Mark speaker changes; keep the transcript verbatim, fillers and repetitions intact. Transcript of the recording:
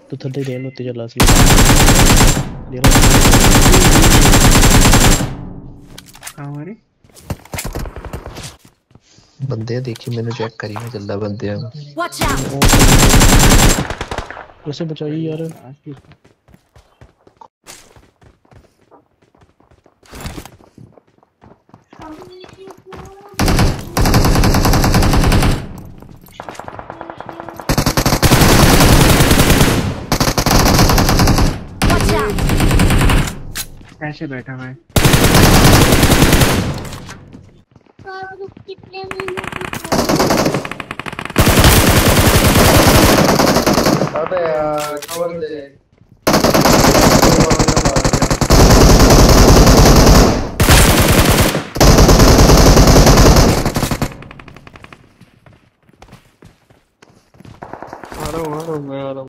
Speaker 1: ਤੂੰ ਥੱਲੇ ਰਹਿਣ ਉੱਤੇ ਚੱਲਾ ਸੀ
Speaker 2: हमारे
Speaker 3: बंदे देखी मैंने चेक करी मैं चलदा बंदे
Speaker 4: Watch out!
Speaker 1: उसे बचाई यार
Speaker 4: Watch out!
Speaker 2: कैसे बैठा मैं
Speaker 5: अबे यार कवर दे मारो मारो मैं आ रहा हूँ।